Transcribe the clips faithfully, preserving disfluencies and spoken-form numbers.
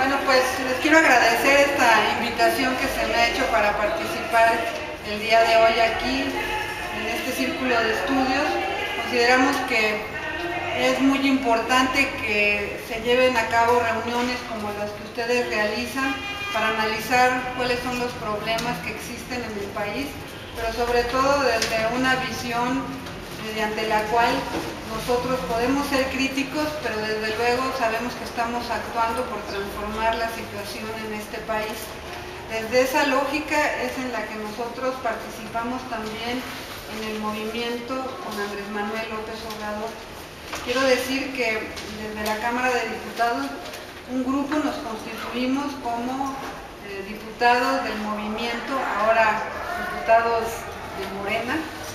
Bueno, pues les quiero agradecer esta invitación que se me ha hecho para participar el día de hoy aquí en este círculo de estudios. Consideramos que es muy importante que se lleven a cabo reuniones como las que ustedes realizan para analizar cuáles son los problemas que existen en el país, pero sobre todo desde una visión mediante la cual nosotros podemos ser críticos, pero desde luego sabemos que estamos actuando por transformar la situación en este país. Desde esa lógica es en la que nosotros participamos también en el movimiento con Andrés Manuel López Obrador. Quiero decir que desde la Cámara de Diputados, un grupo nos constituimos como eh, diputados del movimiento, ahora diputados de Morena,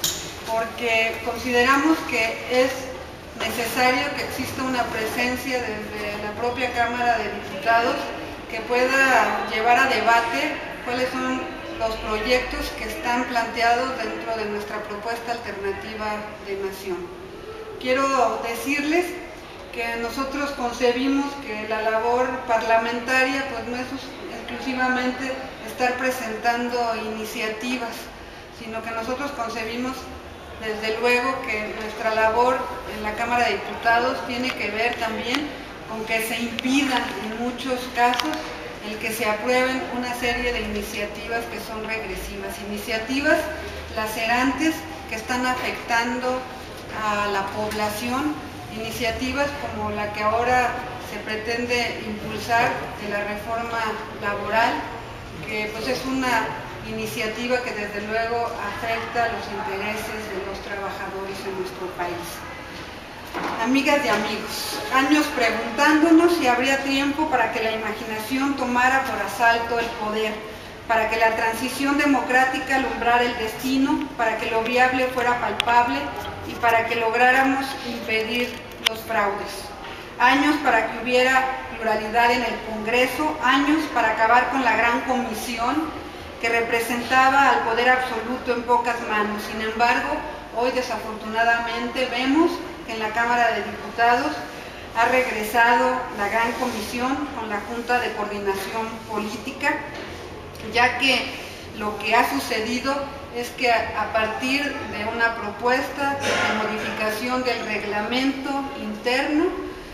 porque consideramos que es necesario que exista una presencia desde la propia Cámara de Diputados que pueda llevar a debate cuáles son los proyectos que están planteados dentro de nuestra propuesta alternativa de nación. Quiero decirles que nosotros concebimos que la labor parlamentaria pues no es exclusivamente estar presentando iniciativas, sino que nosotros concebimos desde luego que nuestra labor en la Cámara de Diputados tiene que ver también con que se impida en muchos casos el que se aprueben una serie de iniciativas que son regresivas, iniciativas lacerantes que están afectando a la población, iniciativas como la que ahora se pretende impulsar de la reforma laboral, que pues es una iniciativa que desde luego afecta los intereses de los trabajadores en nuestro país. Amigas y amigos, años preguntándonos si habría tiempo para que la imaginación tomara por asalto el poder, para que la transición democrática alumbrara el destino, para que lo viable fuera palpable y para que lográramos impedir los fraudes. Años para que hubiera pluralidad en el Congreso, años para acabar con la gran comisión que representaba al poder absoluto en pocas manos. Sin embargo, hoy desafortunadamente vemos que en la Cámara de Diputados ha regresado la gran comisión con la Junta de Coordinación Política, ya que lo que ha sucedido es que a partir de una propuesta de modificación del reglamento interno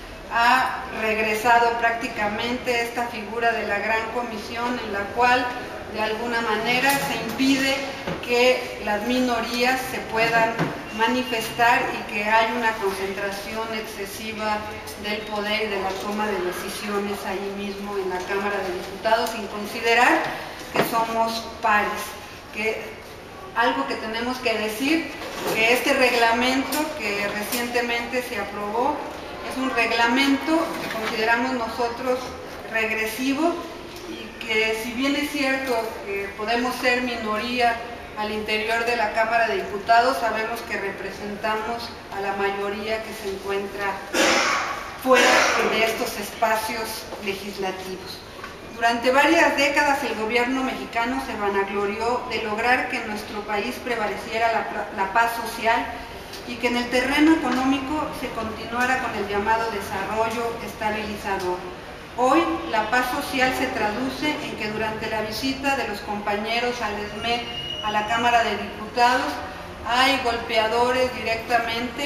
ha regresado prácticamente esta figura de la gran comisión en la cual de alguna manera se impide que las minorías se puedan manifestar y que haya una concentración excesiva del poder y de la toma de decisiones ahí mismo en la Cámara de Diputados, sin considerar que somos pares. Que algo que tenemos que decir, que este reglamento que recientemente se aprobó es un reglamento que consideramos nosotros regresivo, y que si bien es cierto que podemos ser minoría al interior de la Cámara de Diputados, sabemos que representamos a la mayoría que se encuentra fuera de estos espacios legislativos. Durante varias décadas el gobierno mexicano se vanaglorió de lograr que en nuestro país prevaleciera la, la paz social y que en el terreno económico se continuara con el llamado desarrollo estabilizador. Hoy la paz social se traduce en que durante la visita de los compañeros al E S M E a la Cámara de Diputados hay golpeadores directamente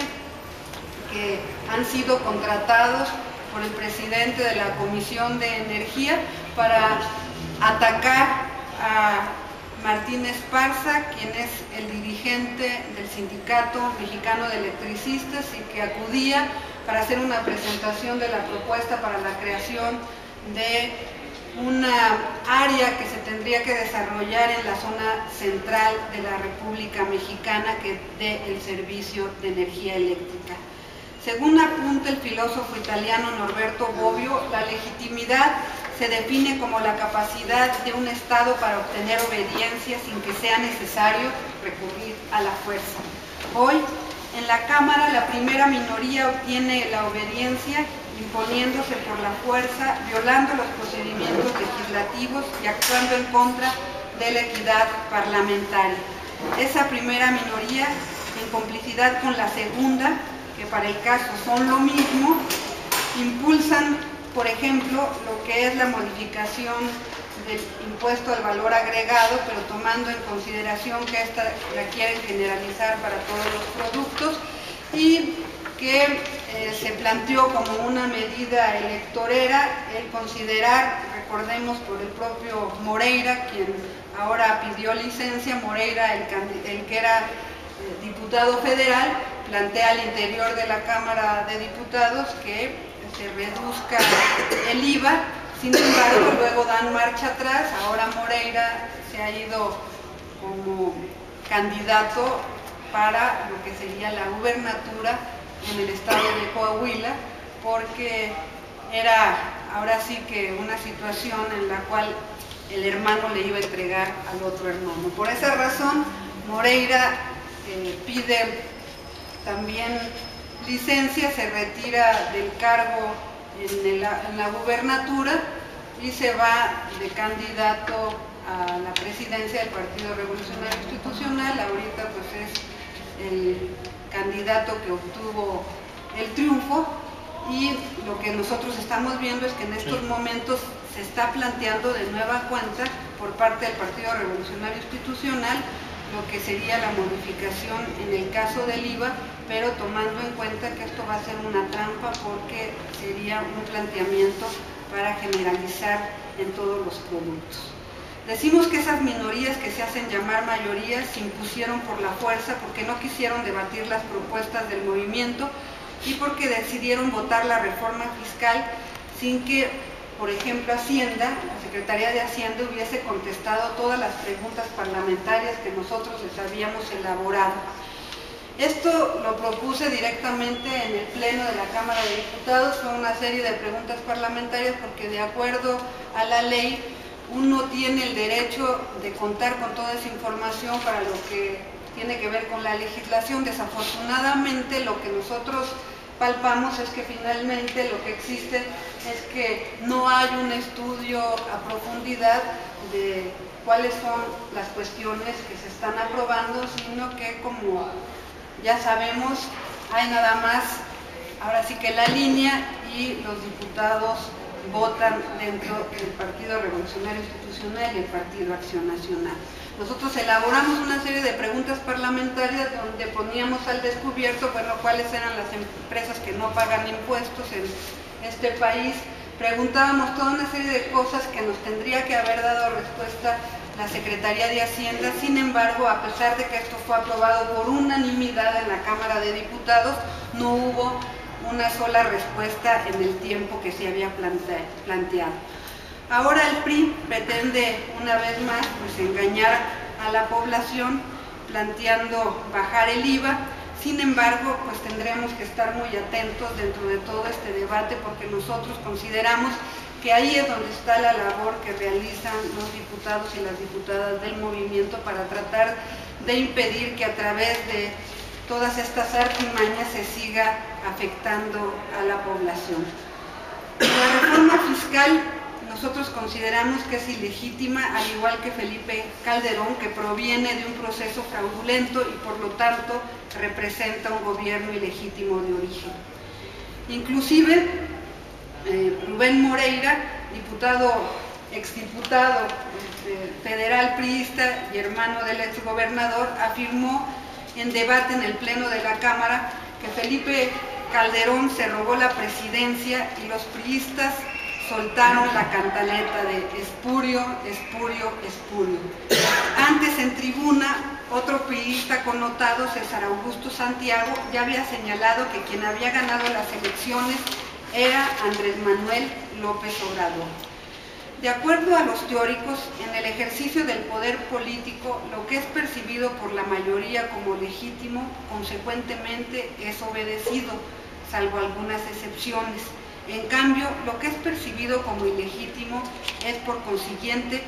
que han sido contratados por el presidente de la Comisión de Energía para atacar a Martín Esparza, quien es el dirigente del Sindicato Mexicano de Electricistas y que acudía para hacer una presentación de la propuesta para la creación de una área que se tendría que desarrollar en la zona central de la República Mexicana que dé el servicio de energía eléctrica. Según apunta el filósofo italiano Norberto Bobbio, la legitimidad se define como la capacidad de un Estado para obtener obediencia sin que sea necesario recurrir a la fuerza. Hoy, en la Cámara, la primera minoría obtiene la obediencia imponiéndose por la fuerza, violando los procedimientos legislativos y actuando en contra de la equidad parlamentaria. Esa primera minoría, en complicidad con la segunda, que para el caso son lo mismo, impulsan por ejemplo, lo que es la modificación del impuesto al valor agregado, pero tomando en consideración que esta la quieren generalizar para todos los productos, y que eh, se planteó como una medida electorera el considerar, recordemos por el propio Moreira, quien ahora pidió licencia, Moreira, el, el que era eh, diputado federal, plantea al interior de la Cámara de Diputados que se reduzca el I V A. Sin embargo, luego dan marcha atrás. Ahora Moreira se ha ido como candidato para lo que sería la gubernatura en el estado de Coahuila, porque era ahora sí que una situación en la cual el hermano le iba a entregar al otro hermano. Por esa razón, Moreira eh, pide también licencia, se retira del cargo en, el, en la gubernatura y se va de candidato a la presidencia del Partido Revolucionario Institucional. Ahorita pues es el candidato que obtuvo el triunfo, y lo que nosotros estamos viendo es que en estos momentos se está planteando de nueva cuenta por parte del Partido Revolucionario Institucional lo que sería la modificación en el caso del I V A, pero tomando en cuenta que esto va a ser una trampa porque sería un planteamiento para generalizar en todos los productos. Decimos que esas minorías que se hacen llamar mayorías se impusieron por la fuerza porque no quisieron debatir las propuestas del movimiento y porque decidieron votar la reforma fiscal sin que, por ejemplo, Hacienda, la Secretaría de Hacienda hubiese contestado todas las preguntas parlamentarias que nosotros les habíamos elaborado. Esto lo propuse directamente en el Pleno de la Cámara de Diputados, fue una serie de preguntas parlamentarias porque de acuerdo a la ley uno tiene el derecho de contar con toda esa información para lo que tiene que ver con la legislación. Desafortunadamente lo que nosotros palpamos es que finalmente lo que existe es que no hay un estudio a profundidad de cuáles son las cuestiones que se están aprobando, sino que, como ya sabemos, hay nada más, ahora sí que la línea, y los diputados votan dentro del Partido Revolucionario Institucional y el Partido Acción Nacional. Nosotros elaboramos una serie de preguntas parlamentarias donde poníamos al descubierto, bueno, cuáles eran las empresas que no pagan impuestos en este país. Preguntábamos toda una serie de cosas que nos tendría que haber dado respuesta la Secretaría de Hacienda. Sin embargo, a pesar de que esto fue aprobado por unanimidad en la Cámara de Diputados, no hubo una sola respuesta en el tiempo que se había plante planteado. Ahora el P R I pretende una vez más pues, engañar a la población planteando bajar el I V A. Sin embargo, pues tendremos que estar muy atentos dentro de todo este debate, porque nosotros consideramos que ahí es donde está la labor que realizan los diputados y las diputadas del movimiento para tratar de impedir que a través de todas estas artimañas se siga afectando a la población. La reforma fiscal nosotros consideramos que es ilegítima, al igual que Felipe Calderón, que proviene de un proceso fraudulento y por lo tanto representa un gobierno ilegítimo de origen. Inclusive eh, Rubén Moreira, diputado, exdiputado eh, federal priista y hermano del exgobernador, afirmó en debate en el Pleno de la Cámara que Felipe Calderón se robó la presidencia y los priistas soltaron la cantaleta de espurio, espurio, espurio. Antes en tribuna, otro priista connotado, César Augusto Santiago, ya había señalado que quien había ganado las elecciones era Andrés Manuel López Obrador. De acuerdo a los teóricos, en el ejercicio del poder político, lo que es percibido por la mayoría como legítimo, consecuentemente es obedecido, salvo algunas excepciones. En cambio, lo que es percibido como ilegítimo es por consiguiente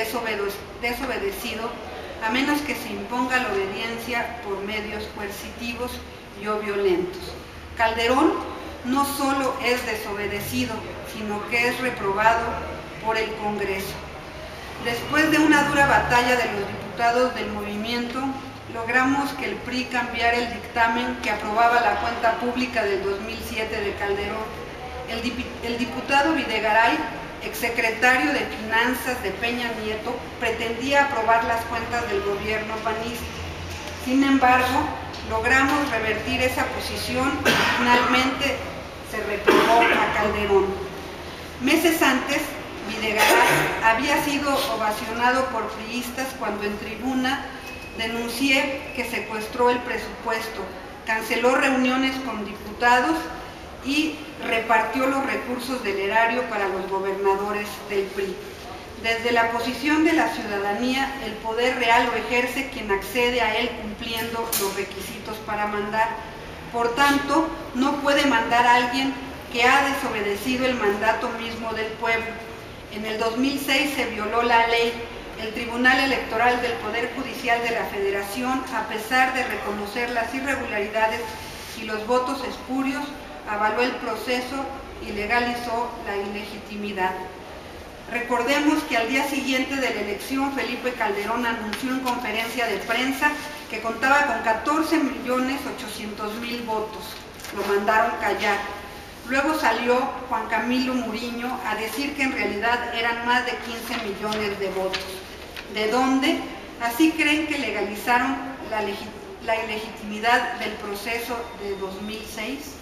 desobedecido, a menos que se imponga la obediencia por medios coercitivos y o violentos. Calderón no solo es desobedecido, sino que es reprobado por el Congreso. Después de una dura batalla de los diputados del movimiento, logramos que el P R I cambiara el dictamen que aprobaba la cuenta pública del dos mil siete de Calderón. el, dip el diputado Videgaray, exsecretario de Finanzas de Peña Nieto, pretendía aprobar las cuentas del gobierno panista. Sin embargo, logramos revertir esa posición y finalmente se reprobó a Calderón. Meses antes, Videgaray había sido ovacionado por priistas cuando en tribuna denuncié que secuestró el presupuesto, canceló reuniones con diputados y repartió los recursos del erario para los gobernadores del P R I. Desde la posición de la ciudadanía, el poder real lo ejerce quien accede a él cumpliendo los requisitos para mandar. Por tanto, no puede mandar a alguien que ha desobedecido el mandato mismo del pueblo. En el dos mil seis se violó la ley. El Tribunal Electoral del Poder Judicial de la Federación, a pesar de reconocer las irregularidades y los votos espurios, avaló el proceso y legalizó la ilegitimidad. Recordemos que al día siguiente de la elección, Felipe Calderón anunció en conferencia de prensa que contaba con catorce millones ochocientos mil votos. Lo mandaron callar. Luego salió Juan Camilo Muriño a decir que en realidad eran más de quince millones de votos. ¿De dónde? Así creen que legalizaron la, la ilegitimidad del proceso de dos mil seis.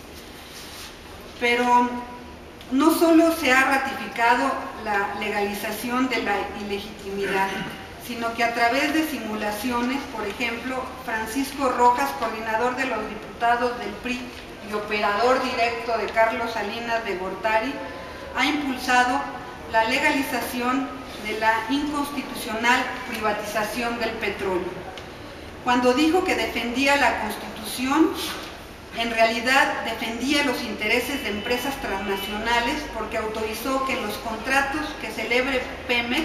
Pero no solo se ha ratificado la legalización de la ilegitimidad, sino que a través de simulaciones, por ejemplo, Francisco Rojas, coordinador de los diputados del P R I y operador directo de Carlos Salinas de Gortari, ha impulsado la legalización de la inconstitucional privatización del petróleo. Cuando dijo que defendía la Constitución, en realidad defendía los intereses de empresas transnacionales porque autorizó que en los contratos que celebre Pemex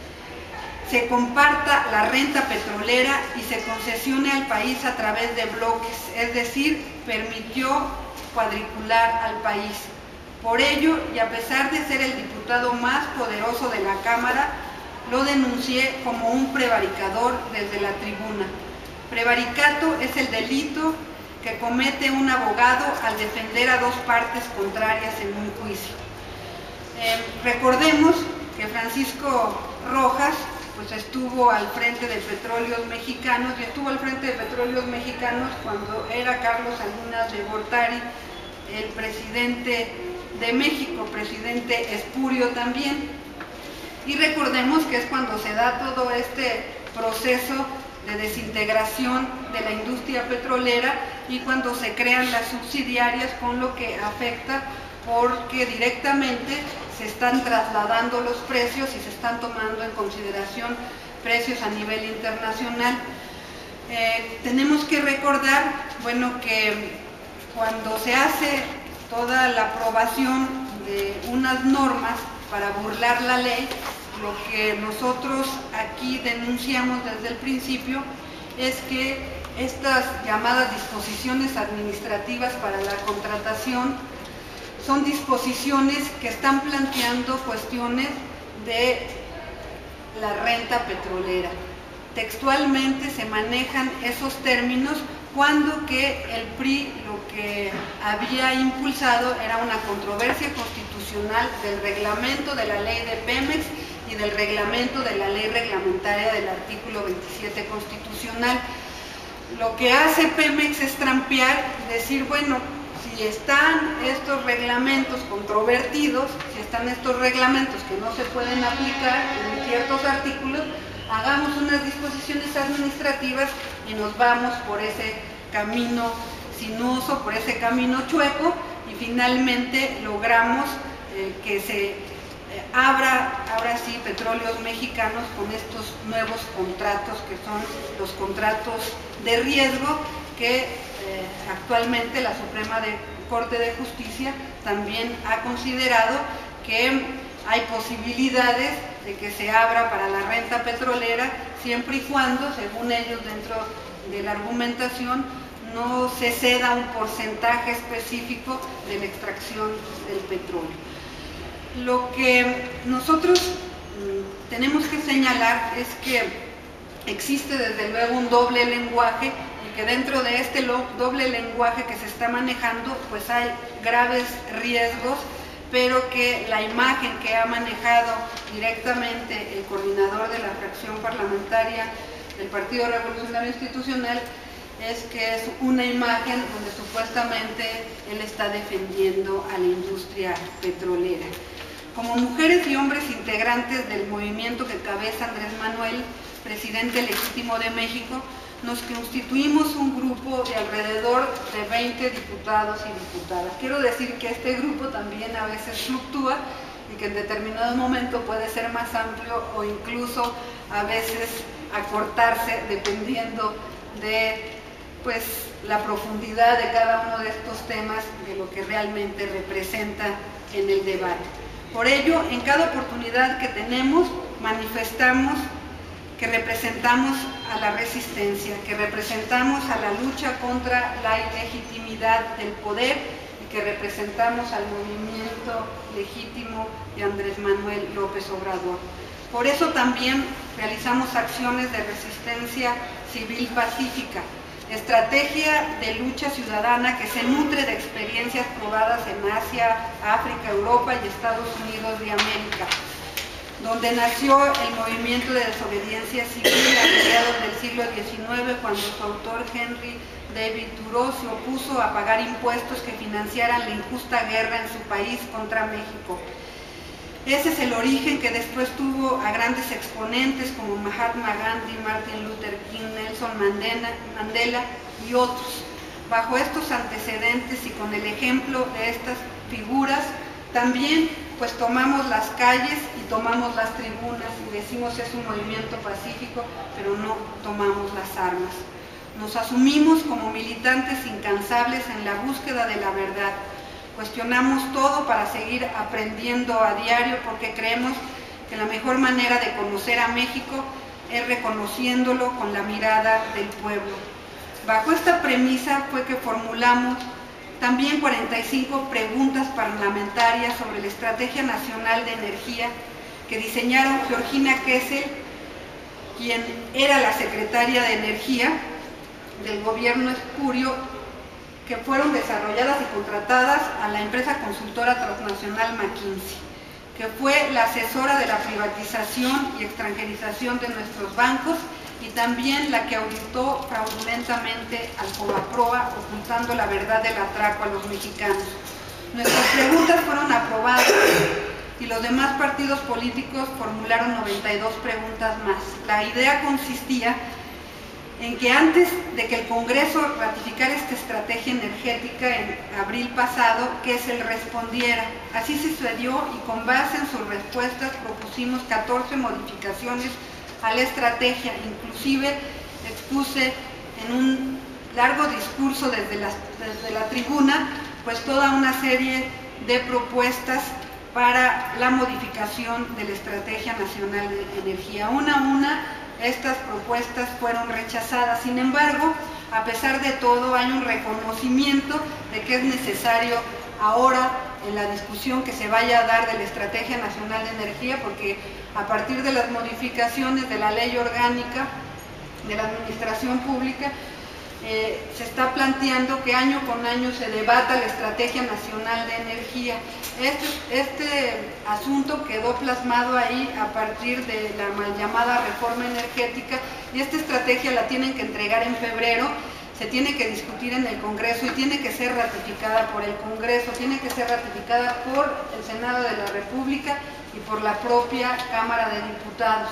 se comparta la renta petrolera y se concesione al país a través de bloques, es decir, permitió cuadricular al país. Por ello, y a pesar de ser el diputado más poderoso de la Cámara, lo denuncié como un prevaricador desde la tribuna. Prevaricato es el delito que comete un abogado al defender a dos partes contrarias en un juicio. Eh, recordemos que Francisco Rojas pues estuvo al frente de Petróleos Mexicanos y estuvo al frente de Petróleos Mexicanos cuando era Carlos Salinas de Gortari el presidente de México, presidente espurio también. Y recordemos que es cuando se da todo este proceso de desintegración de la industria petrolera y cuando se crean las subsidiarias, con lo que afecta porque directamente se están trasladando los precios y se están tomando en consideración precios a nivel internacional. Eh, tenemos que recordar, bueno, que cuando se hace toda la aprobación de unas normas para burlar la ley, lo que nosotros aquí denunciamos desde el principio es que estas llamadas disposiciones administrativas para la contratación son disposiciones que están planteando cuestiones de la renta petrolera. Textualmente se manejan esos términos cuando que el P R I lo que había impulsado era una controversia constitucional del reglamento de la ley de Pemex y del reglamento de la ley reglamentaria del artículo veintisiete constitucional. Lo que hace Pemex es trampear y decir, bueno, si están estos reglamentos controvertidos, si están estos reglamentos que no se pueden aplicar en ciertos artículos, hagamos unas disposiciones administrativas y nos vamos por ese camino sinuoso, por ese camino chueco, y finalmente logramos eh, que se eh, abra, ahora sí, Petróleos Mexicanos con estos nuevos contratos que son los contratos de riesgo que eh, actualmente la Suprema de Corte de Justicia también ha considerado que hay posibilidades de que se abra para la renta petrolera siempre y cuando, según ellos dentro de la argumentación, no se ceda un porcentaje específico de la extracción del petróleo. Lo que nosotros mm, tenemos que señalar es que existe desde luego un doble lenguaje y que dentro de este doble lenguaje que se está manejando pues hay graves riesgos pero que la imagen que ha manejado directamente el coordinador de la fracción parlamentaria del Partido Revolucionario Institucional es que es una imagen donde supuestamente él está defendiendo a la industria petrolera. Como mujeres y hombres integrantes del movimiento que cabeza Andrés Manuel, presidente legítimo de México, nos constituimos un grupo de alrededor de veinte diputados y diputadas. Quiero decir que este grupo también a veces fluctúa y que en determinado momento puede ser más amplio o incluso a veces acortarse dependiendo de pues, la profundidad de cada uno de estos temas, de lo que realmente representa en el debate. Por ello, en cada oportunidad que tenemos, manifestamos que representamos a la resistencia, que representamos a la lucha contra la ilegitimidad del poder y que representamos al movimiento legítimo de Andrés Manuel López Obrador. Por eso también realizamos acciones de resistencia civil pacífica, estrategia de lucha ciudadana que se nutre de experiencias probadas en Asia, África, Europa y Estados Unidos de América, donde nació el movimiento de desobediencia civil a mediados del siglo diecinueve, cuando su autor Henry David Thoreau se opuso a pagar impuestos que financiaran la injusta guerra en su país contra México. Ese es el origen que después tuvo a grandes exponentes como Mahatma Gandhi, Martin Luther King, Nelson Mandela, Mandela y otros. Bajo estos antecedentes y con el ejemplo de estas figuras, también pues tomamos las calles y tomamos las tribunas y decimos es un movimiento pacífico, pero no tomamos las armas. Nos asumimos como militantes incansables en la búsqueda de la verdad. Cuestionamos todo para seguir aprendiendo a diario porque creemos que la mejor manera de conocer a México es reconociéndolo con la mirada del pueblo. Bajo esta premisa fue que formulamos también cuarenta y cinco preguntas parlamentarias sobre la Estrategia Nacional de Energía que diseñaron Georgina Kessel, quien era la secretaria de Energía del gobierno espurio, que fueron desarrolladas y contratadas a la empresa consultora transnacional McKinsey, que fue la asesora de la privatización y extranjerización de nuestros bancos y también la que auditó fraudulentamente al Fobaproa, ocultando la verdad del atraco a los mexicanos. Nuestras preguntas fueron aprobadas y los demás partidos políticos formularon noventa y dos preguntas más. La idea consistía en que antes de que el Congreso ratificara esta estrategia energética en abril pasado, que se le respondiera. Así sucedió y con base en sus respuestas propusimos catorce modificaciones a la estrategia, inclusive expuse en un largo discurso desde la, desde la tribuna, pues toda una serie de propuestas para la modificación de la Estrategia Nacional de Energía. Una a una, estas propuestas fueron rechazadas. Sin embargo, a pesar de todo, hay un reconocimiento de que es necesario ahora, en la discusión que se vaya a dar de la Estrategia Nacional de Energía, porque a partir de las modificaciones de la Ley Orgánica de la Administración Pública, eh, se está planteando que año con año se debata la Estrategia Nacional de Energía. Este, este asunto quedó plasmado ahí a partir de la mal llamada reforma energética y esta estrategia la tienen que entregar en febrero, se tiene que discutir en el Congreso y tiene que ser ratificada por el Congreso, tiene que ser ratificada por el Senado de la República y por la propia Cámara de Diputados.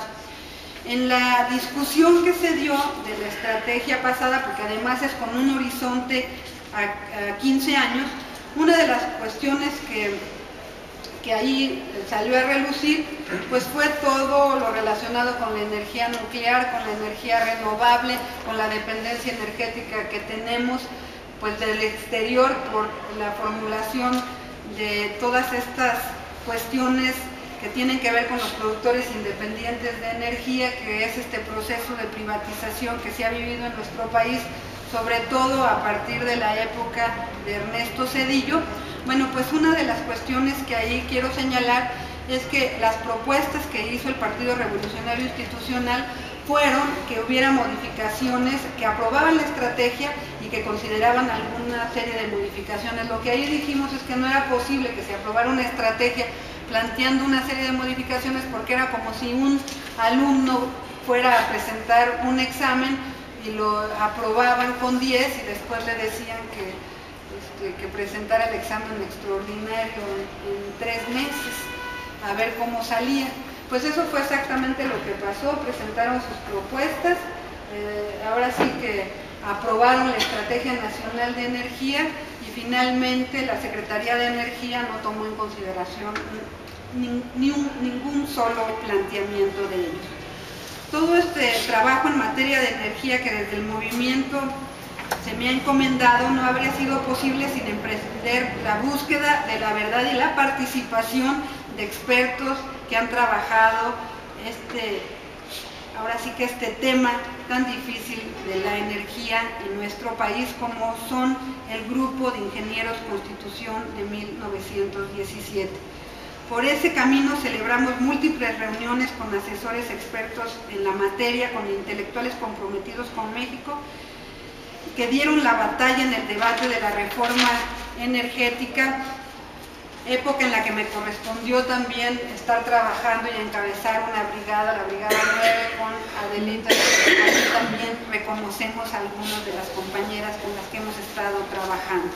En la discusión que se dio de la estrategia pasada, porque además es con un horizonte a, a quince años, una de las cuestiones que, que ahí salió a relucir, pues fue todo lo relacionado con la energía nuclear, con la energía renovable, con la dependencia energética que tenemos pues del exterior por la formulación de todas estas cuestiones que tienen que ver con los productores independientes de energía, que es este proceso de privatización que se ha vivido en nuestro país, sobre todo a partir de la época de Ernesto Zedillo. Bueno, pues una de las cuestiones que ahí quiero señalar es que las propuestas que hizo el Partido Revolucionario Institucional fueron que hubiera modificaciones que aprobaban la estrategia y que consideraban alguna serie de modificaciones. Lo que ahí dijimos es que no era posible que se aprobara una estrategia planteando una serie de modificaciones, porque era como si un alumno fuera a presentar un examen y lo aprobaban con diez y después le decían que, este, que presentara el examen extraordinario en, en tres meses, a ver cómo salía. Pues eso fue exactamente lo que pasó, presentaron sus propuestas, eh, ahora sí que aprobaron la Estrategia Nacional de Energía y finalmente la Secretaría de Energía no tomó en consideración ni, ni un, ningún solo planteamiento de ellos. Todo este trabajo en materia de energía que desde el movimiento se me ha encomendado no habría sido posible sin emprender la búsqueda de la verdad y la participación de expertos que han trabajado este, ahora sí que este tema tan difícil de la energía en nuestro país, como son el Grupo de Ingenieros Constitución de mil novecientos diecisiete. Por ese camino celebramos múltiples reuniones con asesores expertos en la materia, con intelectuales comprometidos con México, que dieron la batalla en el debate de la reforma energética, época en la que me correspondió también estar trabajando y encabezar una brigada, la Brigada nueve, con Adelita, que aquí también reconocemos a algunas de las compañeras con las que hemos estado trabajando.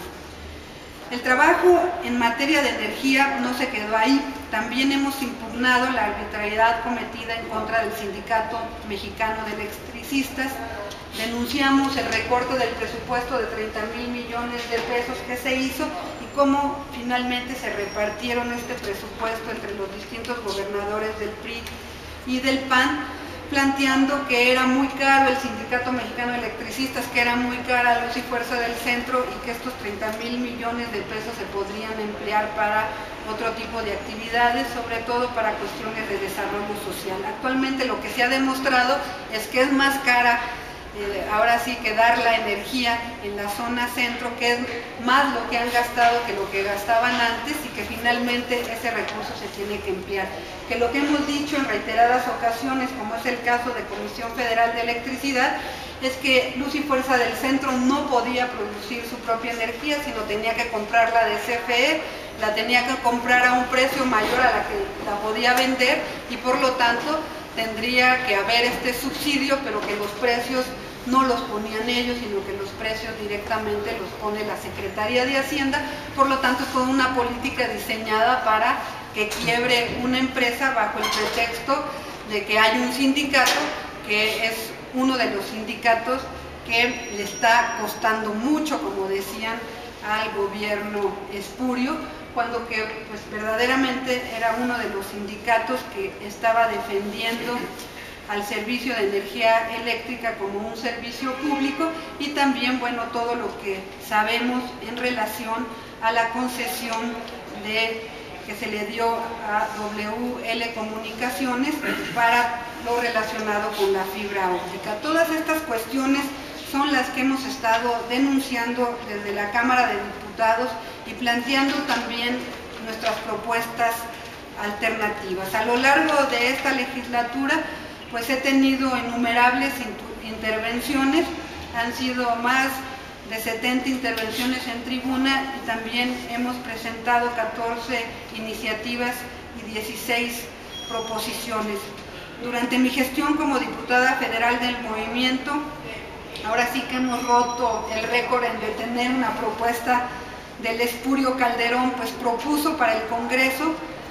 El trabajo en materia de energía no se quedó ahí, también hemos impugnado la arbitrariedad cometida en contra del Sindicato Mexicano de Electricistas, denunciamos el recorte del presupuesto de treinta mil millones de pesos que se hizo y cómo finalmente se repartieron este presupuesto entre los distintos gobernadores del P R I y del P A N, planteando que era muy caro el Sindicato Mexicano de Electricistas, que era muy cara Luz y Fuerza del Centro y que estos treinta mil millones de pesos se podrían emplear para otro tipo de actividades, sobre todo para cuestiones de desarrollo social. Actualmente lo que se ha demostrado es que es más cara Eh, ahora sí que dar la energía en la zona centro, que es más lo que han gastado que lo que gastaban antes y que finalmente ese recurso se tiene que emplear. Que lo que hemos dicho en reiteradas ocasiones, como es el caso de Comisión Federal de Electricidad, es que Luz y Fuerza del Centro no podía producir su propia energía, sino tenía que comprarla de C F E, la tenía que comprar a un precio mayor a la que la podía vender y por lo tanto tendría que haber este subsidio, pero que los precios no los ponían ellos, sino que los precios directamente los pone la Secretaría de Hacienda. Por lo tanto, es toda una política diseñada para que quiebre una empresa bajo el pretexto de que hay un sindicato que es uno de los sindicatos que le está costando mucho, como decían, al gobierno espurio, cuando que pues verdaderamente era uno de los sindicatos que estaba defendiendo al servicio de energía eléctrica como un servicio público y también, bueno, todo lo que sabemos en relación a la concesión de, que se le dio a W L Comunicaciones para lo relacionado con la fibra óptica. Todas estas cuestiones son las que hemos estado denunciando desde la Cámara de Diputados y planteando también nuestras propuestas alternativas. A lo largo de esta legislatura, pues he tenido innumerables intervenciones, han sido más de setenta intervenciones en tribuna y también hemos presentado catorce iniciativas y dieciséis proposiciones. Durante mi gestión como diputada federal del movimiento, ahora sí que hemos roto el récord en detener una propuesta del espurio Calderón, pues propuso para el Congreso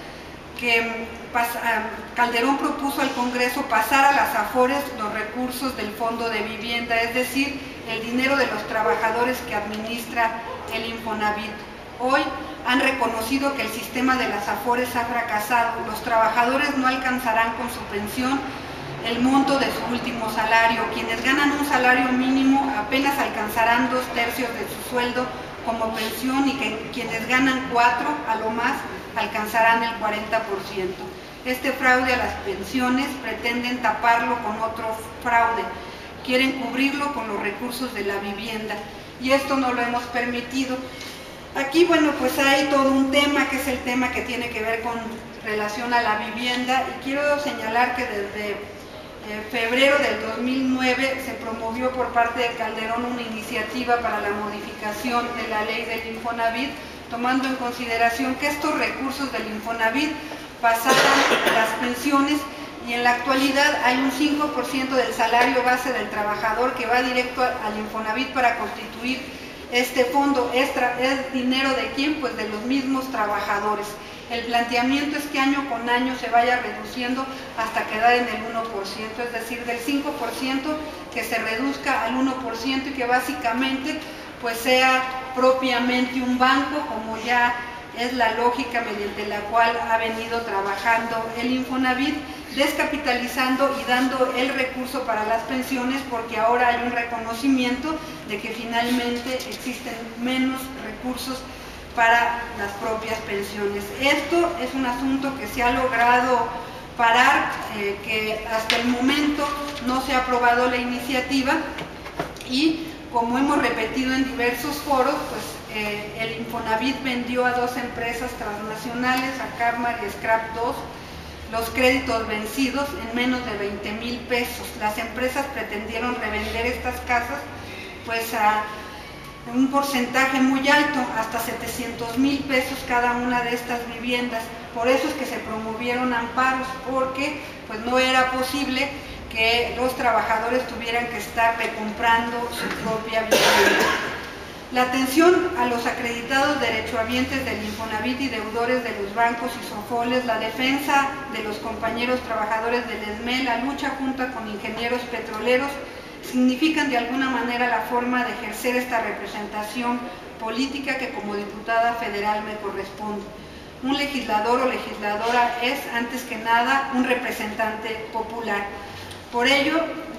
que Calderón propuso al Congreso pasar a las AFORES los recursos del Fondo de Vivienda, es decir, el dinero de los trabajadores que administra el Infonavit. Hoy han reconocido que el sistema de las AFORES ha fracasado, los trabajadores no alcanzarán con su pensión el monto de su último salario, quienes ganan un salario mínimo apenas alcanzarán dos tercios de su sueldo como pensión y que quienes ganan cuatro a lo más alcanzarán el cuarenta por ciento. Este fraude a las pensiones pretenden taparlo con otro fraude, quieren cubrirlo con los recursos de la vivienda y esto no lo hemos permitido. Aquí, bueno, pues hay todo un tema que es el tema que tiene que ver con relación a la vivienda y quiero señalar que desde eh, febrero del dos mil nueve se promovió por parte de Calderón una iniciativa para la modificación de la ley del Infonavit, tomando en consideración que estos recursos del Infonavit pasaran a las pensiones, y en la actualidad hay un cinco por ciento del salario base del trabajador que va directo al Infonavit para constituir este fondo. Extra, ¿es dinero de quién? Pues de los mismos trabajadores. El planteamiento es que año con año se vaya reduciendo hasta quedar en el uno por ciento, es decir, del cinco por ciento que se reduzca al uno por ciento y que básicamente pues sea propiamente un banco, como ya es la lógica mediante la cual ha venido trabajando el Infonavit, descapitalizando y dando el recurso para las pensiones, porque ahora hay un reconocimiento de que finalmente existen menos recursos para las propias pensiones. Esto es un asunto que se ha logrado parar, eh, que hasta el momento no se ha aprobado la iniciativa, y como hemos repetido en diversos foros, pues eh, el Infonavit vendió a dos empresas transnacionales, a Carmar y Scrap dos, los créditos vencidos en menos de veinte mil pesos. Las empresas pretendieron revender estas casas pues a un porcentaje muy alto, hasta setecientos mil pesos cada una de estas viviendas. Por eso es que se promovieron amparos, porque pues no era posible que los trabajadores tuvieran que estar recomprando su propia vivienda. La atención a los acreditados derechohabientes del Infonavit y deudores de los bancos y sofoles, la defensa de los compañeros trabajadores del ESME, la lucha junta con ingenieros petroleros, significan de alguna manera la forma de ejercer esta representación política que como diputada federal me corresponde. Un legislador o legisladora es, antes que nada, un representante popular. Por ello,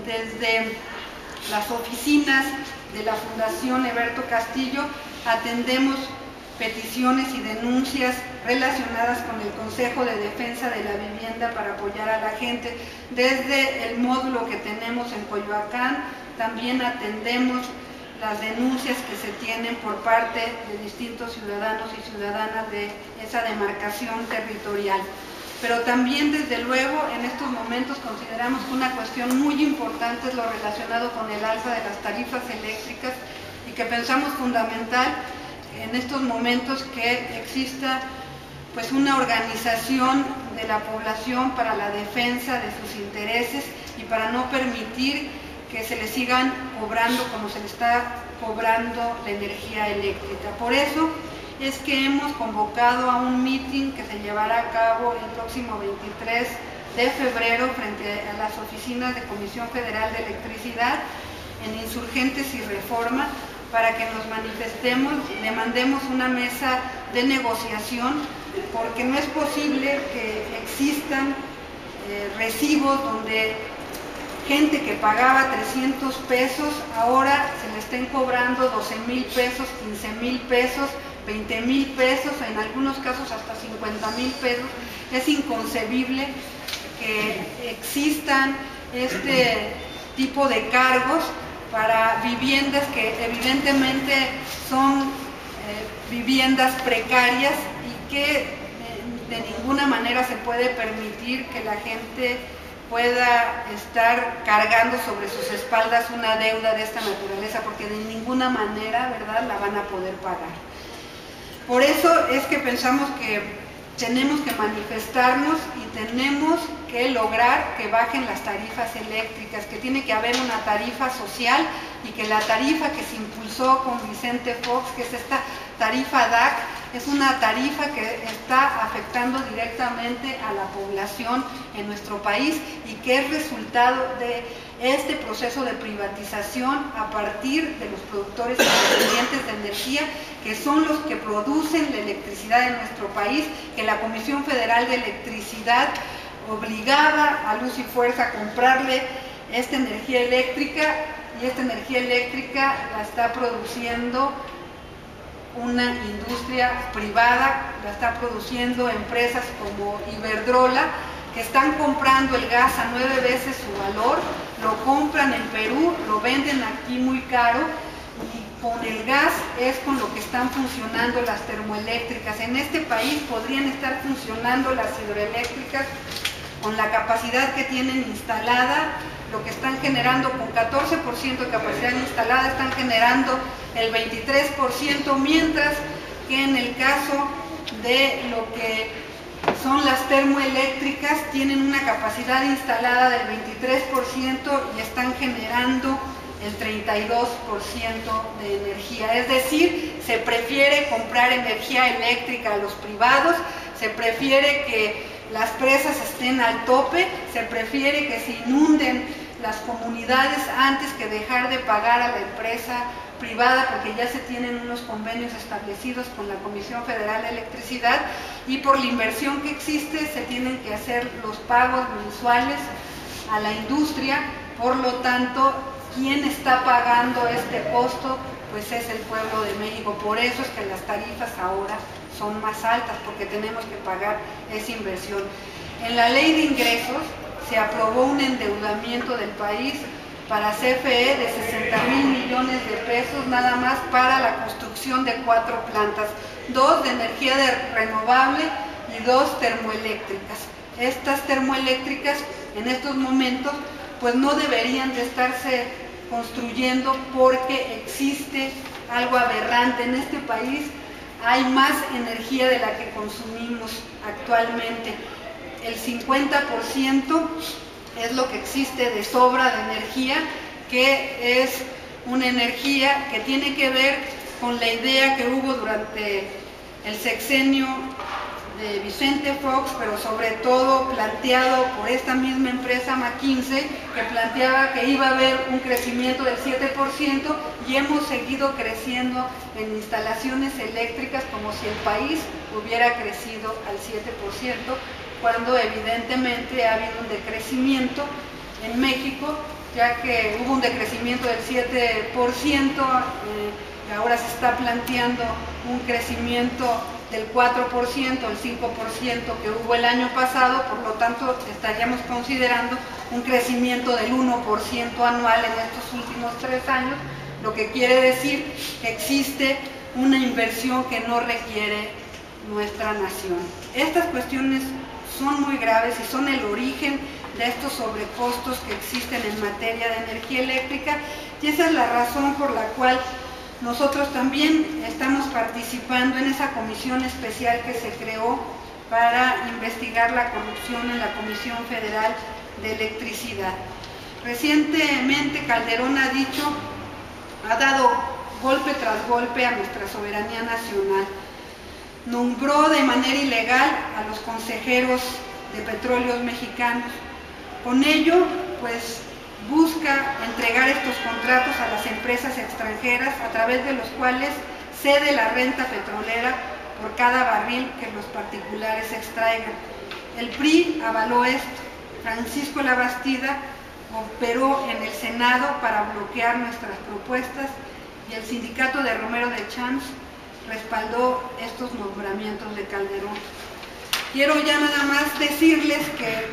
desde las oficinas de la Fundación Eberto Castillo atendemos peticiones y denuncias relacionadas con el Consejo de Defensa de la Vivienda para apoyar a la gente. Desde el módulo que tenemos en Coyoacán, también atendemos las denuncias que se tienen por parte de distintos ciudadanos y ciudadanas de esa demarcación territorial. Pero también, desde luego, en estos momentos consideramos que una cuestión muy importante es lo relacionado con el alza de las tarifas eléctricas, y que pensamos fundamental en estos momentos que exista pues una organización de la población para la defensa de sus intereses y para no permitir que se le sigan cobrando como se le está cobrando la energía eléctrica. Por eso es que hemos convocado a un meeting que se llevará a cabo el próximo veintitrés de febrero frente a las oficinas de Comisión Federal de Electricidad en Insurgentes y Reforma, para que nos manifestemos, demandemos una mesa de negociación, porque no es posible que existan eh, recibos donde gente que pagaba trescientos pesos ahora se le estén cobrando doce mil pesos, quince mil pesos, veinte mil pesos, en algunos casos hasta cincuenta mil pesos. Es inconcebible que existan este tipo de cargos para viviendas que evidentemente son eh, viviendas precarias, y que de, de ninguna manera se puede permitir que la gente pueda estar cargando sobre sus espaldas una deuda de esta naturaleza, porque de ninguna manera, ¿verdad?, la van a poder pagar. Por eso es que pensamos que tenemos que manifestarnos y tenemos que lograr que bajen las tarifas eléctricas, que tiene que haber una tarifa social, y que la tarifa que se impulsó con Vicente Fox, que es esta tarifa D A C, es una tarifa que está afectando directamente a la población en nuestro país, y que es resultado de este proceso de privatización a partir de los productores independientes de energía, que son los que producen la electricidad en nuestro país, que la Comisión Federal de Electricidad obligaba a Luz y Fuerza a comprarle esta energía eléctrica, y esta energía eléctrica la está produciendo una industria privada, la está produciendo empresas como Iberdrola, que están comprando el gas a nueve veces su valor, lo compran en Perú, lo venden aquí muy caro, y con el gas es con lo que están funcionando las termoeléctricas. En este país podrían estar funcionando las hidroeléctricas con la capacidad que tienen instalada, lo que están generando con catorce por ciento de capacidad instalada, están generando el veintitrés por ciento, mientras que en el caso de lo que son las termoeléctricas tienen una capacidad instalada del veintitrés por ciento y están generando el treinta y dos por ciento de energía. Es decir, se prefiere comprar energía eléctrica a los privados, se prefiere que las presas estén al tope, se prefiere que se inunden las comunidades antes que dejar de pagar a la empresa privada, porque ya se tienen unos convenios establecidos con la Comisión Federal de Electricidad, y por la inversión que existe se tienen que hacer los pagos mensuales a la industria. Por lo tanto, ¿quién está pagando este costo? Pues es el pueblo de México. Por eso es que las tarifas ahora son más altas, porque tenemos que pagar esa inversión. En la ley de ingresos se aprobó un endeudamiento del país para C F E de sesenta mil millones de pesos nada más para la construcción de cuatro plantas, dos de energía de renovable y dos termoeléctricas. Estas termoeléctricas en estos momentos pues no deberían de estarse construyendo porque existe algo aberrante. En este país hay más energía de la que consumimos actualmente. El cincuenta por ciento es lo que existe de sobra de energía, que es una energía que tiene que ver con la idea que hubo durante el sexenio de Vicente Fox, pero sobre todo planteado por esta misma empresa McKinsey, que planteaba que iba a haber un crecimiento del siete por ciento, y hemos seguido creciendo en instalaciones eléctricas como si el país hubiera crecido al siete por ciento, cuando evidentemente ha habido un decrecimiento en México, ya que hubo un decrecimiento del siete por ciento, eh, y ahora se está planteando un crecimiento del cuatro por ciento, el cinco por ciento que hubo el año pasado. Por lo tanto estaríamos considerando un crecimiento del uno por ciento anual en estos últimos tres años, lo que quiere decir que existe una inversión que no requiere nuestra nación. Estas cuestiones son muy graves y son el origen de estos sobrecostos que existen en materia de energía eléctrica, y esa es la razón por la cual nosotros también estamos participando en esa comisión especial que se creó para investigar la corrupción en la Comisión Federal de Electricidad. Recientemente Calderón ha dicho, ha dado golpe tras golpe a nuestra soberanía nacional. Nombró de manera ilegal a los consejeros de Petróleos Mexicanos. Con ello, pues, busca entregar estos contratos a las empresas extranjeras, a través de los cuales cede la renta petrolera por cada barril que los particulares extraigan. El P R I avaló esto. Francisco Labastida operó en el Senado para bloquear nuestras propuestas, y el sindicato de Romero de Champs respaldó estos nombramientos de Calderón. Quiero ya nada más decirles que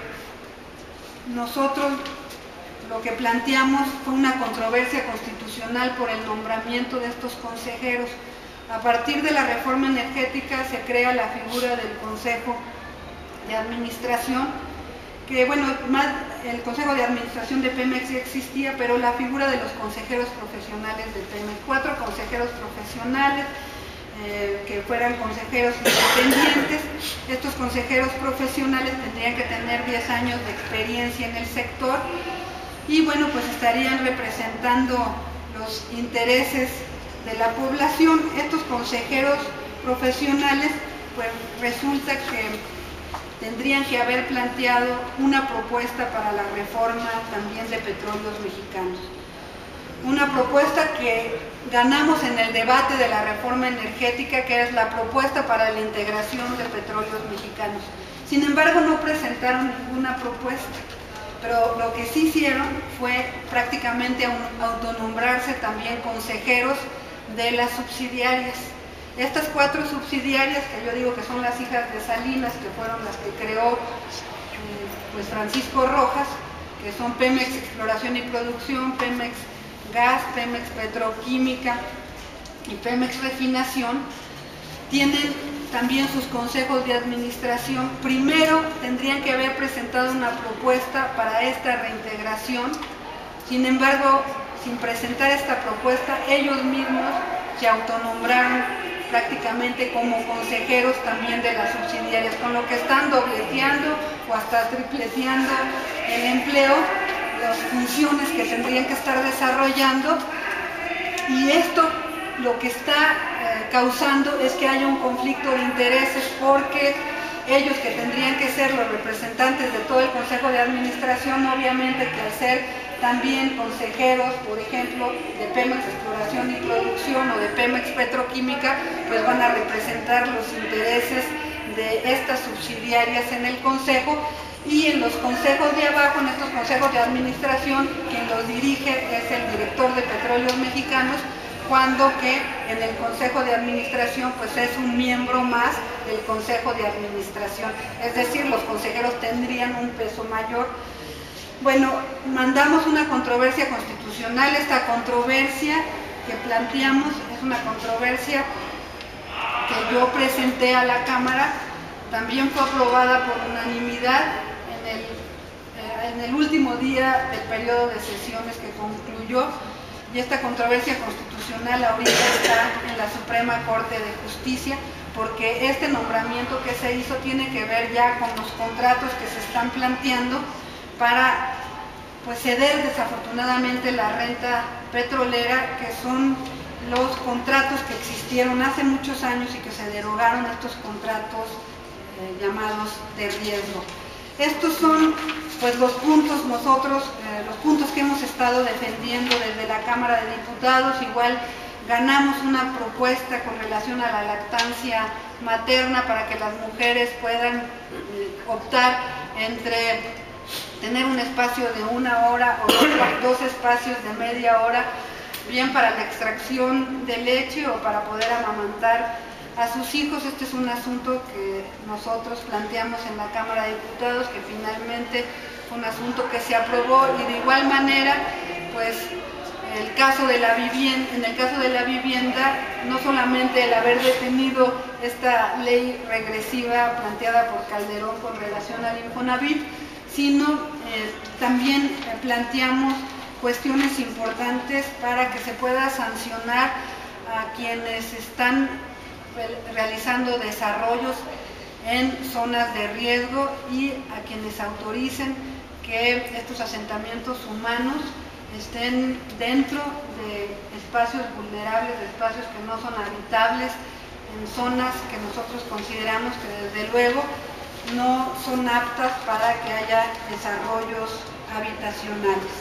nosotros lo que planteamos fue una controversia constitucional por el nombramiento de estos consejeros. A partir de la reforma energética se crea la figura del Consejo de Administración, que bueno, más el Consejo de Administración de Pemex ya existía, pero la figura de los consejeros profesionales de Pemex, cuatro consejeros profesionales, Eh, que fueran consejeros independientes. Estos consejeros profesionales tendrían que tener diez años de experiencia en el sector y bueno, pues estarían representando los intereses de la población. Estos consejeros profesionales, pues resulta que tendrían que haber planteado una propuesta para la reforma también de Petróleos Mexicanos. Una propuesta que ganamos en el debate de la reforma energética, que es la propuesta para la integración de Petróleos Mexicanos. Sin embargo, no presentaron ninguna propuesta, pero lo que sí hicieron fue prácticamente autonombrarse también consejeros de las subsidiarias. Estas cuatro subsidiarias, que yo digo que son las hijas de Salinas, que fueron las que creó eh, pues Francisco Rojas, que son Pemex Exploración y Producción, Pemex Gas, Pemex Petroquímica y Pemex Refinación, tienen también sus consejos de administración, primero tendrían que haber presentado una propuesta para esta reintegración. Sin embargo, sin presentar esta propuesta, ellos mismos se autonombraron prácticamente como consejeros también de las subsidiarias, con lo que están dobleteando o hasta tripleteando el empleo, las funciones que tendrían que estar desarrollando, y esto lo que está eh, causando es que haya un conflicto de intereses, porque ellos, que tendrían que ser los representantes de todo el Consejo de Administración, obviamente que al ser también consejeros, por ejemplo, de Pemex Exploración y Producción o de Pemex Petroquímica, pues van a representar los intereses de estas subsidiarias en el Consejo, y en los consejos de abajo, en estos consejos de administración, quien los dirige es el director de Petróleos Mexicanos, cuando que en el Consejo de Administración pues es un miembro más del Consejo de Administración, es decir, los consejeros tendrían un peso mayor. Bueno, mandamos una controversia constitucional. Esta controversia que planteamos es una controversia que yo presenté a la Cámara, también fue aprobada por unanimidad en el, eh, en el último día del periodo de sesiones que concluyó, y esta controversia constitucional ahorita está en la Suprema Corte de Justicia, porque este nombramiento que se hizo tiene que ver ya con los contratos que se están planteando para pues ceder desafortunadamente la renta petrolera, que son los contratos que existieron hace muchos años y que se derogaron, estos contratos eh, llamados de riesgo. Estos son pues los puntos nosotros, eh, los puntos que hemos estado defendiendo desde la Cámara de Diputados. Igual ganamos una propuesta con relación a la lactancia materna para que las mujeres puedan eh, optar entre tener un espacio de una hora o dos, dos espacios de media hora, bien para la extracción de leche o para poder amamantar a sus hijos. Este es un asunto que nosotros planteamos en la Cámara de Diputados, que finalmente fue un asunto que se aprobó, y de igual manera, pues el caso de la vivienda, en el caso de la vivienda, no solamente el haber detenido esta ley regresiva planteada por Calderón con relación al Infonavit, sino eh, también eh, planteamos cuestiones importantes para que se pueda sancionar a quienes están re realizando desarrollos en zonas de riesgo, y a quienes autoricen que estos asentamientos humanos estén dentro de espacios vulnerables, de espacios que no son habitables, en zonas que nosotros consideramos que desde luego no son aptas para que haya desarrollos habitacionales.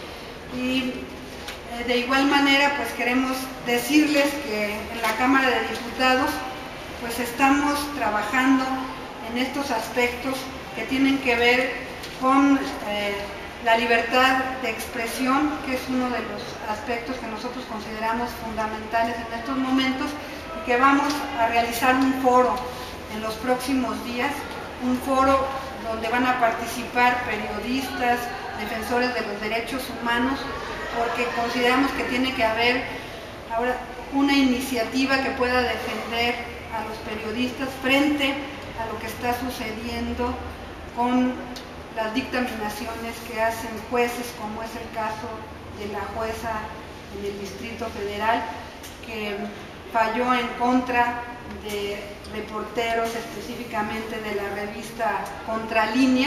Y eh, de igual manera pues queremos decirles que en la Cámara de Diputados pues estamos trabajando en estos aspectos que tienen que ver con eh, la libertad de expresión, que es uno de los aspectos que nosotros consideramos fundamentales en estos momentos, y que vamos a realizar un foro en los próximos días, un foro donde van a participar periodistas, defensores de los derechos humanos, porque consideramos que tiene que haber ahora una iniciativa que pueda defender a los periodistas frente a lo que está sucediendo con las dictaminaciones que hacen jueces, como es el caso de la jueza en el Distrito Federal, que falló en contra de reporteros, específicamente de la revista Contralínea,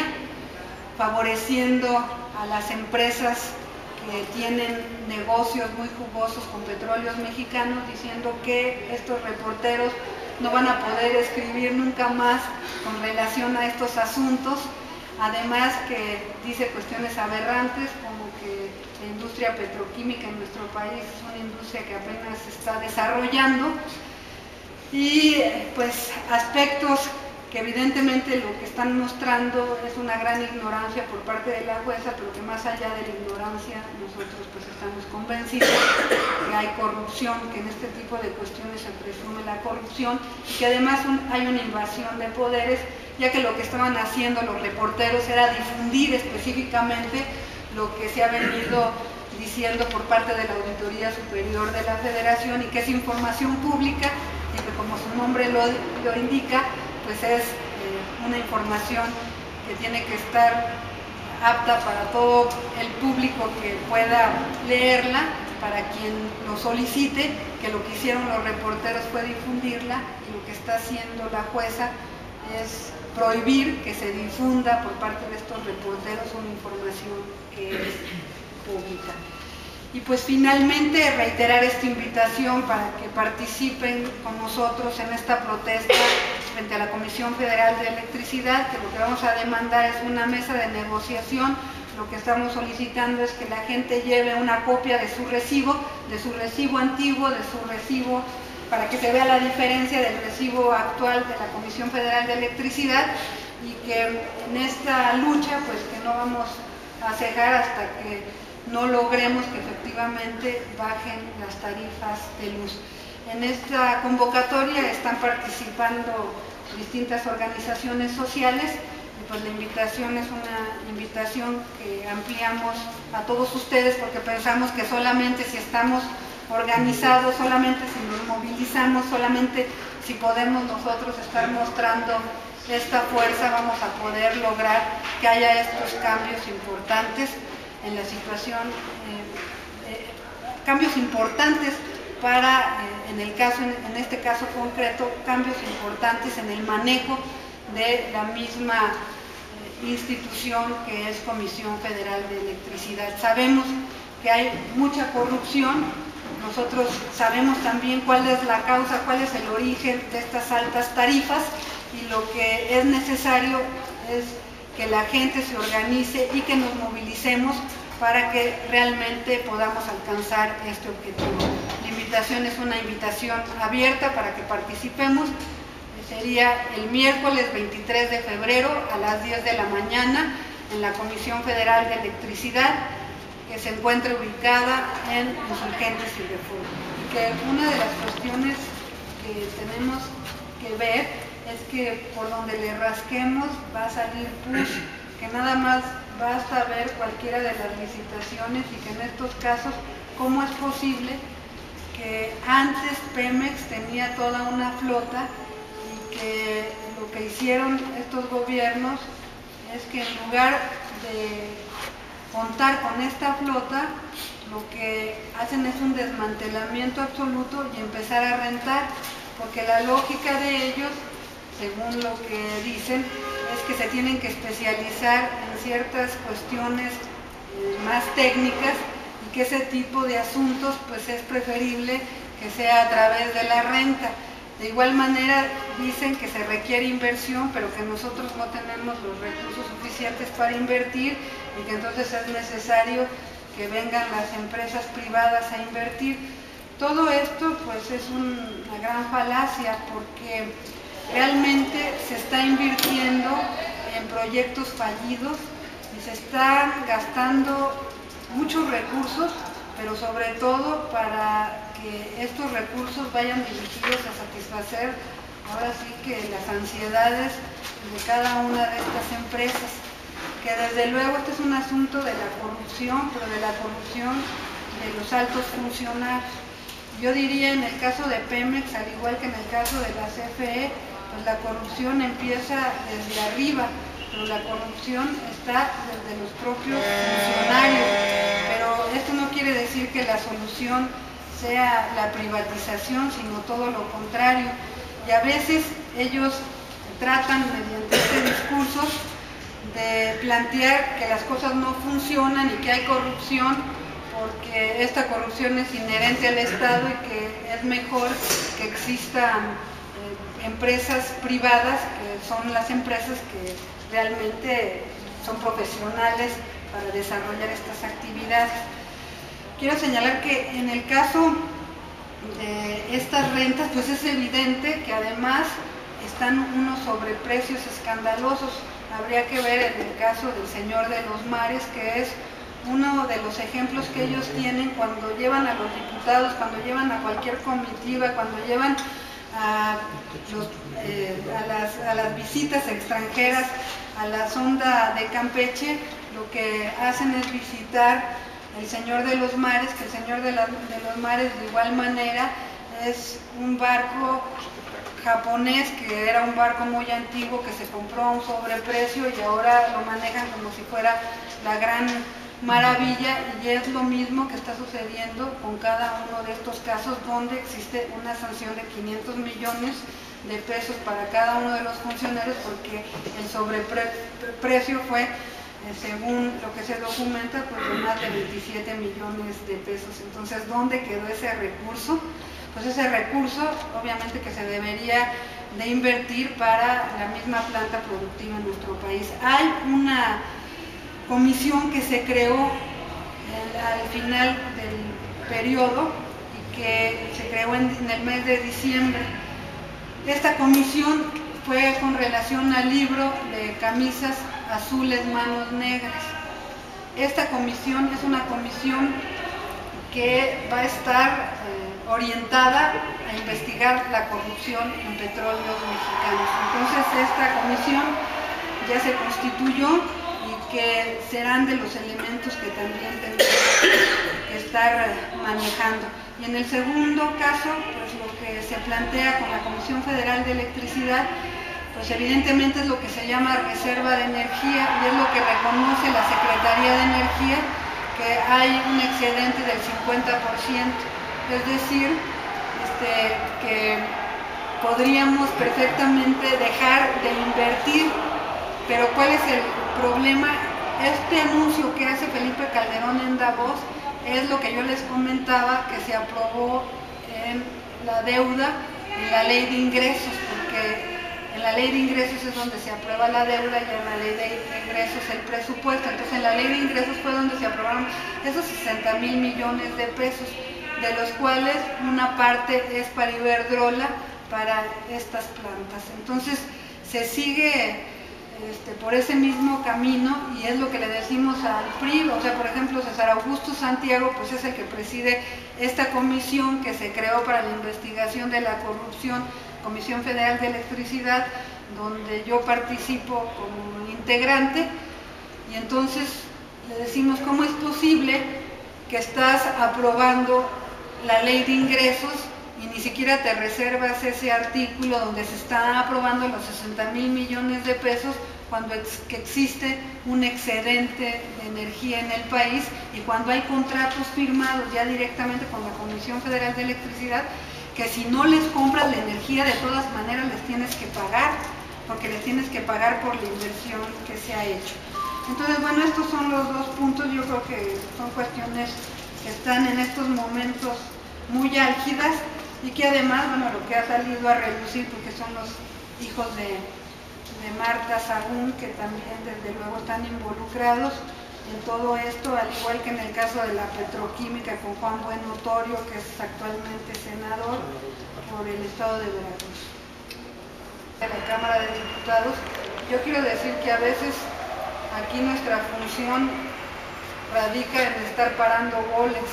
favoreciendo a las empresas que tienen negocios muy jugosos con Petróleos Mexicanos, diciendo que estos reporteros no van a poder escribir nunca más con relación a estos asuntos. Además que dice cuestiones aberrantes, como que la industria petroquímica en nuestro país es una industria que apenas se está desarrollando, y pues aspectos que evidentemente lo que están mostrando es una gran ignorancia por parte de la jueza, pero que más allá de la ignorancia nosotros pues estamos convencidos que hay corrupción, que en este tipo de cuestiones se presume la corrupción, y que además un, hay una invasión de poderes, ya que lo que estaban haciendo los reporteros era difundir específicamente lo que se ha venido diciendo por parte de la Auditoría Superior de la Federación, y que es información pública, y que como su nombre lo, lo indica, pues es eh, una información que tiene que estar apta para todo el público que pueda leerla, para quien lo solicite, que lo que hicieron los reporteros fue difundirla, y lo que está haciendo la jueza es prohibir que se difunda por parte de estos reporteros una información que es pública. Y pues finalmente reiterar esta invitación para que participen con nosotros en esta protesta frente a la Comisión Federal de Electricidad, que lo que vamos a demandar es una mesa de negociación. Lo que estamos solicitando es que la gente lleve una copia de su recibo, de su recibo antiguo, de su recibo, para que se vea la diferencia del recibo actual de la Comisión Federal de Electricidad, y que en esta lucha pues que no vamos a cejar hasta que no logremos que efectivamente bajen las tarifas de luz. En esta convocatoria están participando distintas organizaciones sociales, y pues la invitación es una invitación que ampliamos a todos ustedes, porque pensamos que solamente si estamos organizados, solamente si nos movilizamos, solamente si podemos nosotros estar mostrando esta fuerza, vamos a poder lograr que haya estos cambios importantes en la situación, eh, eh, cambios importantes para, eh, en el caso, en, en este caso concreto, cambios importantes en el manejo de la misma eh, institución que es Comisión Federal de Electricidad. Sabemos que hay mucha corrupción, nosotros sabemos también cuál es la causa, cuál es el origen de estas altas tarifas, y lo que es necesario es que la gente se organice y que nos movilicemos para que realmente podamos alcanzar este objetivo. La invitación es una invitación abierta para que participemos. Sería el miércoles veintitrés de febrero a las diez de la mañana en la Comisión Federal de Electricidad, que se encuentra ubicada en Insurgentes y Reforma. Y que una de las cuestiones que tenemos que ver es que por donde le rasquemos va a salir push, que nada más basta ver cualquiera de las licitaciones, y que en estos casos, ¿cómo es posible que antes Pemex tenía toda una flota, y que lo que hicieron estos gobiernos es que en lugar de contar con esta flota, lo que hacen es un desmantelamiento absoluto y empezar a rentar? Porque la lógica de ellos, según lo que dicen, es que se tienen que especializar en ciertas cuestiones eh, más técnicas, y que ese tipo de asuntos pues es preferible que sea a través de la renta. De igual manera dicen que se requiere inversión, pero que nosotros no tenemos los recursos suficientes para invertir, y que entonces es necesario que vengan las empresas privadas a invertir. Todo esto pues es un, una gran falacia, porque realmente se está invirtiendo en proyectos fallidos y se están gastando muchos recursos, pero sobre todo para que estos recursos vayan dirigidos a satisfacer ahora sí que las ansiedades de cada una de estas empresas, que desde luego este es un asunto de la corrupción, pero de la corrupción de los altos funcionarios. Yo diría, en el caso de Pemex, al igual que en el caso de la C F E, pues la corrupción empieza desde arriba, pero la corrupción está desde los propios funcionarios. Pero esto no quiere decir que la solución sea la privatización, sino todo lo contrario. Y a veces ellos tratan, mediante este discurso, de plantear que las cosas no funcionan y que hay corrupción, porque esta corrupción es inherente al Estado y que es mejor que existan eh, empresas privadas, que son las empresas que realmente son profesionales para desarrollar estas actividades. Quiero señalar que en el caso de estas rentas, pues es evidente que además están unos sobreprecios escandalosos. Habría que ver en el caso del Señor de los Mares, que es uno de los ejemplos que ellos tienen cuando llevan a los diputados, cuando llevan a cualquier comitiva, cuando llevan a, los, eh, a, las, a las visitas extranjeras a la sonda de Campeche. Lo que hacen es visitar el Señor de los Mares, que el Señor de, la, de los Mares de igual manera es un barco japonés, que era un barco muy antiguo que se compró a un sobreprecio y ahora lo manejan como si fuera la gran maravilla, y es lo mismo que está sucediendo con cada uno de estos casos donde existe una sanción de quinientos millones de pesos para cada uno de los funcionarios porque el sobreprecio fue, eh, según lo que se documenta, pues de más de veintisiete millones de pesos. Entonces, ¿dónde quedó ese recurso? Pues ese recurso obviamente que se debería de invertir para la misma planta productiva en nuestro país. Hay una comisión que se creó eh, al final del periodo y que se creó en, en el mes de diciembre. Esta comisión fue con relación al libro de Camisas Azules, Manos Negras. Esta comisión es una comisión que va a estar eh, orientada a investigar la corrupción en petróleos mexicanos. Entonces esta comisión ya se constituyó y que serán de los elementos que también tendremos que estar manejando. Y en el segundo caso, pues lo que se plantea con la Comisión Federal de Electricidad, pues evidentemente es lo que se llama reserva de energía y es lo que reconoce la Secretaría de Energía, que hay un excedente del cincuenta por ciento, es decir, este, que podríamos perfectamente dejar de invertir. Pero ¿cuál es el problema? Este anuncio que hace Felipe Calderón en Davos es lo que yo les comentaba, que se aprobó en la deuda, en la ley de ingresos, porque en la ley de ingresos es donde se aprueba la deuda y en la ley de ingresos el presupuesto. Entonces en la ley de ingresos fue donde se aprobaron esos sesenta mil millones de pesos, de los cuales una parte es para Iberdrola, para estas plantas. Entonces se sigue Este, por ese mismo camino y es lo que le decimos al P R I. O sea, por ejemplo, César Augusto Santiago pues es el que preside esta comisión que se creó para la investigación de la corrupción, Comisión Federal de Electricidad, donde yo participo como integrante, y entonces le decimos, ¿cómo es posible que estás aprobando la ley de ingresos y ni siquiera te reservas ese artículo donde se está aprobando los sesenta mil millones de pesos cuando ex, que existe un excedente de energía en el país y cuando hay contratos firmados ya directamente con la Comisión Federal de Electricidad que si no les compras la energía de todas maneras les tienes que pagar, porque les tienes que pagar por la inversión que se ha hecho? Entonces, bueno, estos son los dos puntos. Yo creo que son cuestiones que están en estos momentos muy álgidas y que además, bueno, lo que ha salido a relucir, porque son los hijos de, de Marta Sagún, que también desde luego están involucrados en todo esto, al igual que en el caso de la petroquímica con Juan Bueno Torio, que es actualmente senador por el estado de Veracruz. De la Cámara de Diputados, yo quiero decir que a veces aquí nuestra función radica en estar parando goles.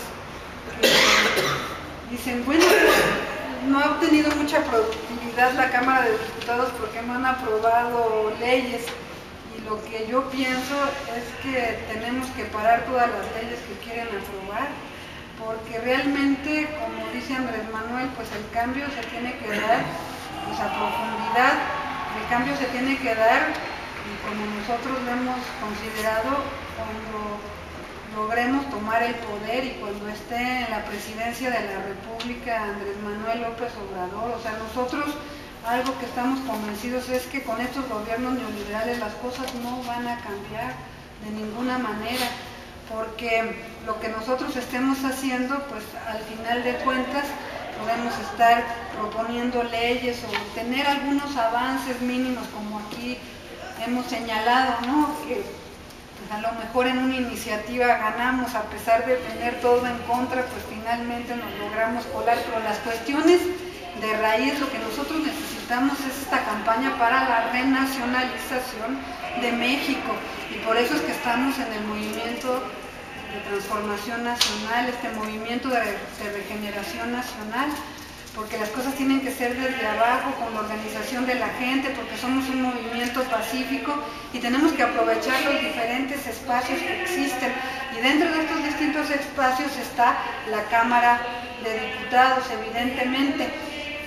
Dicen, bueno, no ha obtenido mucha productividad la Cámara de Diputados porque no han aprobado leyes, y lo que yo pienso es que tenemos que parar todas las leyes que quieren aprobar, porque realmente, como dice Andrés Manuel, pues el cambio se tiene que dar pues, a profundidad, el cambio se tiene que dar, y como nosotros lo hemos considerado, cuando logremos tomar el poder y cuando esté en la presidencia de la República Andrés Manuel López Obrador. O sea, nosotros algo que estamos convencidos es que con estos gobiernos neoliberales las cosas no van a cambiar de ninguna manera, porque lo que nosotros estemos haciendo, pues al final de cuentas podemos estar proponiendo leyes o tener algunos avances mínimos, como aquí hemos señalado, ¿no? Que a lo mejor en una iniciativa ganamos, a pesar de tener todo en contra, pues finalmente nos logramos colar, pero las cuestiones de raíz, lo que nosotros necesitamos es esta campaña para la renacionalización de México, y por eso es que estamos en el movimiento de transformación nacional, este movimiento de, de regeneración nacional, porque las cosas tienen que ser desde abajo, con la organización de la gente, porque somos un movimiento pacífico y tenemos que aprovechar los diferentes espacios que existen. Y dentro de estos distintos espacios está la Cámara de Diputados, evidentemente.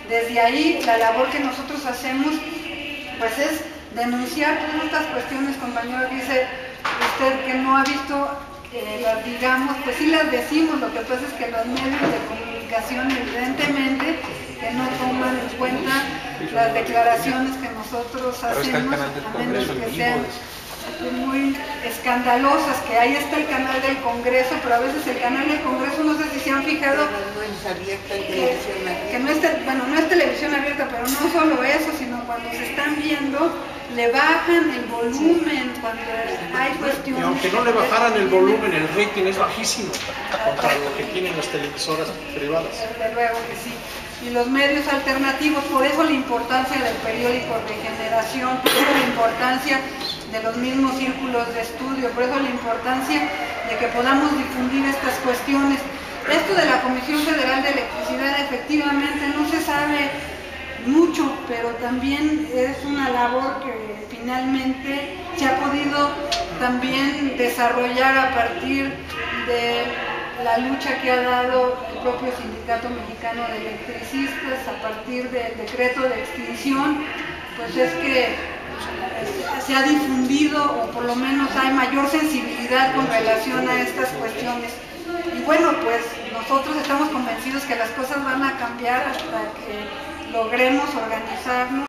desde ahí la labor que nosotros hacemos pues es denunciar todas estas cuestiones, compañero. Dice usted que no ha visto, eh, las digamos, pues sí las decimos, lo que pasa es que los medios de comunicación evidentemente que no toman en cuenta las declaraciones que nosotros hacemos, a menos que sean muy escandalosas, que ahí está el canal del Congreso, pero a veces el canal del Congreso, no sé si se han fijado, no es abierta, en televisión abierta. que no es, bueno, no es televisión abierta, pero no solo eso, sino cuando se están viendo, le bajan el volumen cuando hay cuestiones. Y aunque no le bajaran el volumen, el rating es bajísimo contra lo que tienen las televisoras privadas. Desde luego que sí. Y los medios alternativos, por eso la importancia del periódico Regeneración, por eso la importancia de los mismos círculos de estudio, por eso la importancia de que podamos difundir estas cuestiones. Esto de la Comisión Federal de Electricidad efectivamente no se sabe mucho, pero también es una labor que finalmente se ha podido también desarrollar a partir de la lucha que ha dado el propio Sindicato Mexicano de Electricistas a partir del decreto de extinción, pues es que se ha difundido, o por lo menos hay mayor sensibilidad con relación a estas cuestiones. Y bueno, pues nosotros estamos convencidos que las cosas van a cambiar hasta que logremos organizarnos.